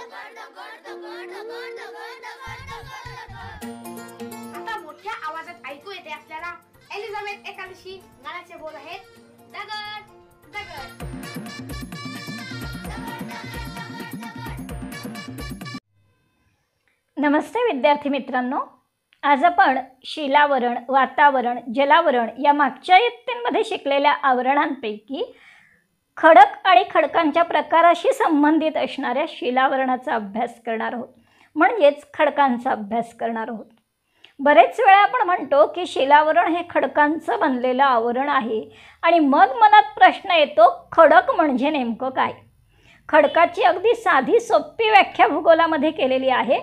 आता मोठ्या आवाजात ऐकू येते आपल्याला एलिझाबेथ एकादशी गाण्याचे बोल आहेत दगड दगड। नमस्ते विद्यार्थी मित्रांनो, आज आपण शिलावरण, वातावरण, जलावरण या मागच्या इयत्तेमध्ये शिकलेल्या आवरणांपैकी खडक आणि खडकांच्या प्रकाराशी संबंधित असणाऱ्या शिलावरणाचा अभ्यास करणार आहोत, म्हणजेच खडकांचा अभ्यास करणार आहोत। बरेच वेळा आपण म्हणतो की शिलावरण हे खडकांचं बनलेलं आवरण आहे आणि मग मनात प्रश्न येतो, खडक म्हणजे नेमकं काय? खडकाची अगदी साधी सोपी व्याख्या भूगोलामध्ये केलेली आहे।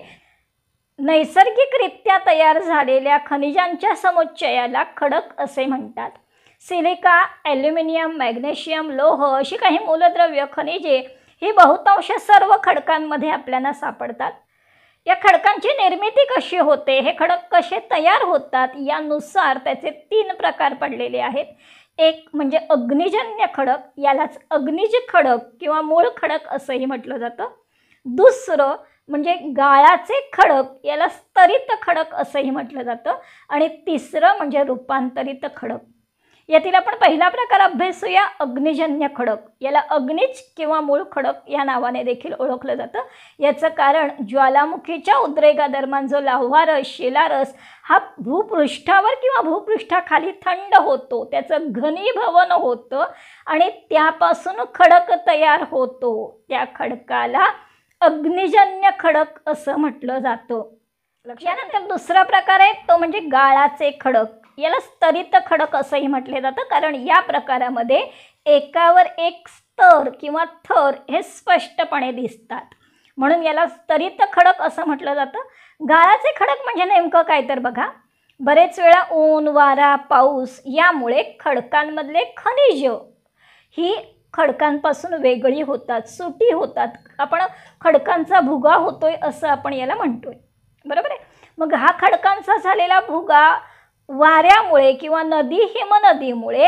नैसर्गिकरित्या तयार झालेल्या खनिजांच्या समुच्चयाला खडक असे म्हणतात। सिलिका, ॲल्युमिनियम, मॅग्नेशियम, लोह अशी काही मूलद्रव्य खनिजे ही बहुतांश सर्व खडकांमध्ये आपल्याला सापडतात। या खडकांची निर्मिती कशी होते, हे खडक कसे तयार होतात यानुसार त्याचे 3 प्रकार पडलेले आहेत। एक म्हणजे अग्निजन्य खडक, यालाच अग्निज खडक किंवा मूळ खडक असंही म्हटलं जातं। दुसरं म्हणजे गाळाचे खडक, याला स्तरित खडक असंही म्हटलं जातं। आणि तिसरं म्हणजे रूपांतरित खडक। यातील आपण पहिला प्रकार अभ्यासूया, अग्निजन्य खडक। याला अग्निज किंवा मूळ खडक या नावाने देखील ओळखलं जातं। याचं कारण ज्वालामुखीच्या उद्रेकादरम्यान जो लाव्हारस, शिलारस हा भूपृष्ठावर किंवा भूपृष्ठाखाली थंड होतो, त्याचं घनीभवन होतं आणि त्यापासून खडक तयार होतो। त्या खडकाला अग्निजन्य खडक असं म्हटलं जातं। यानंतर दुसरा प्रकार आहे तो म्हणजे गाळाचे खडक। याला स्तरित खडक असंही म्हटले जातं, कारण या प्रकारामध्ये एकावर एक स्तर किंवा थर हे स्पष्टपणे दिसतात, म्हणून याला स्तरित खडक असं म्हटलं जातं। गाळाचे खडक म्हणजे नेमकं काय तर बघा, बरेच वेळा ऊन, वारा, पाऊस यामुळे खडकांमधले खनिज ही खडकांपासून वेगळी होतात, सुटी होतात। आपण खडकांचा भुगा होतोय असं आपण याला म्हणतोय, बरोबर आहे। मग हा खडकांचा झालेला भुगा वाऱ्यामुळे किंवा हिमनदीमुळे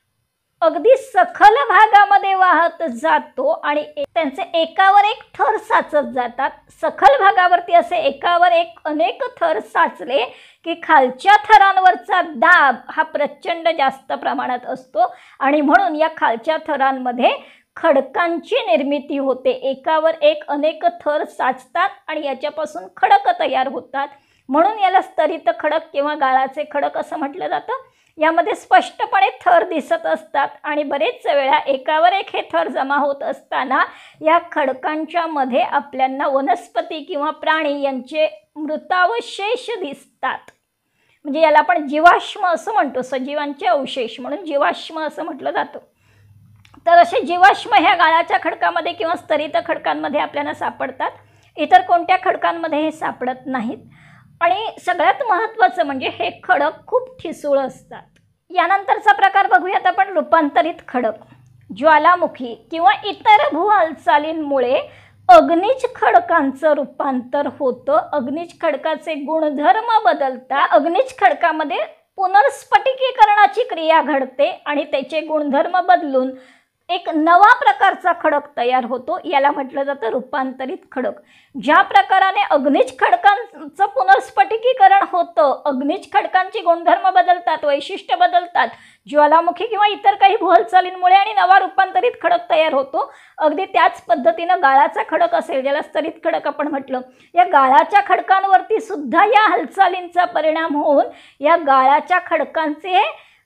अगदी सखल भागामध्ये वाहत जातो आणि त्यांचे एकावर एक थर साचत जातात। सखल भागावरती असे एकावर एक अनेक थर साचले की खालच्या थरांवरचा दाब हा प्रचंड जास्त प्रमाणात असतो आणि म्हणून या खालच्या थरांमध्ये खडकांची निर्मिती होते। एकावर एक अनेक थर साचतात आणि याच्यापासून खडक तयार होतात, म्हणून याला स्तरित खडक किंवा गाळाचे खडक असं म्हटलं जातं। यामध्ये स्पष्टपणे थर दिसत असतात आणि बरेच वेळा एकावर एक हे थर जमा होत असताना या खडकांच्या मध्ये आपल्याला वनस्पती किंवा प्राणी यांचे मृतावशेष दिसतात, म्हणजे याला आपण जीवाश्म असं म्हणतो, सजीवांचे अवशेष म्हणून जीवाश्म असं म्हटलं जातं। तर असे जीवाश्म ह्या गाळाच्या खडकामध्ये किंवा स्तरित खडकांमध्ये आपल्याला सापडतात, इतर कोणत्या खडकांमध्ये हे सापडत नाहीत। आणि सगळ्यात महत्त्वाचं म्हणजे हे खडक खूप ठिसूळ असतात। यानंतरचा प्रकार बघूयात आपण, रूपांतरित खडक। ज्वालामुखी किंवा इतर भू हालचालींमुळे अग्निज खडकांचं रूपांतर होतं। अग्निज खडकाचे गुणधर्म बदलतात। अग्निज खडकामध्ये पुनर्स्फटिकीकरणाची क्रिया घडते आणि त्याचे गुणधर्म बदलून एक नवा प्रकारचा खडक तयार होतो, याला म्हटलं जातं रूपांतरित खडक। ज्या प्रकाराने अग्निज खडकांचं पुनर्स्फटिकीकरण होतं, अग्निज खडकांची गुणधर्म बदलतात, वैशिष्ट्य बदलतात ज्वालामुखी किंवा इतर काही भूहालचालींमुळे आणि नवा रूपांतरित खडक तयार होतो, अगदी त्याच पद्धतीनं गाळाचा खडक असेल, ज्याला स्तरित खडक आपण म्हटलं, या गाळाच्या खडकांवरती सुद्धा या हालचालींचा परिणाम होऊन या गाळाच्या खडकांचे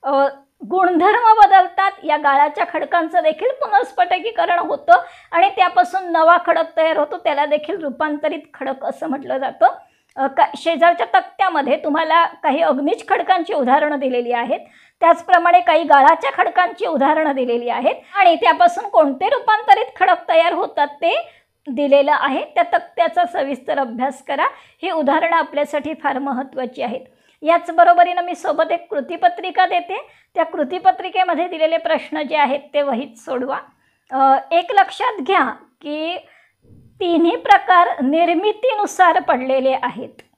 गुणधर्म बदलतात। या गाळाच्या खडकांचं देखील पुनर्स्फटिकीकरण होतं आणि त्यापासून नवा खडक तयार होतो, त्याला देखील रूपांतरित खडक असं म्हटलं जातं। शेजारच्या तक्त्यामध्ये तुम्हाला काही अग्निज खडकांची उदाहरणं दिलेली आहेत, त्याचप्रमाणे काही गाळाच्या खडकांची उदाहरणं दिलेली आहेत आणि त्यापासून कोणते रूपांतरित खडक तयार होतात ते दिलेलं आहे। त्या तक्त्याचा सविस्तर अभ्यास करा। ही उदाहरणं आपल्यासाठी फार महत्त्वाची आहेत। याच बरोबरीने मी सोबत एक कृतीपत्रिका देते, त्या कृतीपत्रिकेमध्ये दिलेले प्रश्न जे आहेत ते वहीत सोडवा। एक लक्षात घ्या की तिन्ही प्रकार निर्मितीनुसार पडलेले आहेत।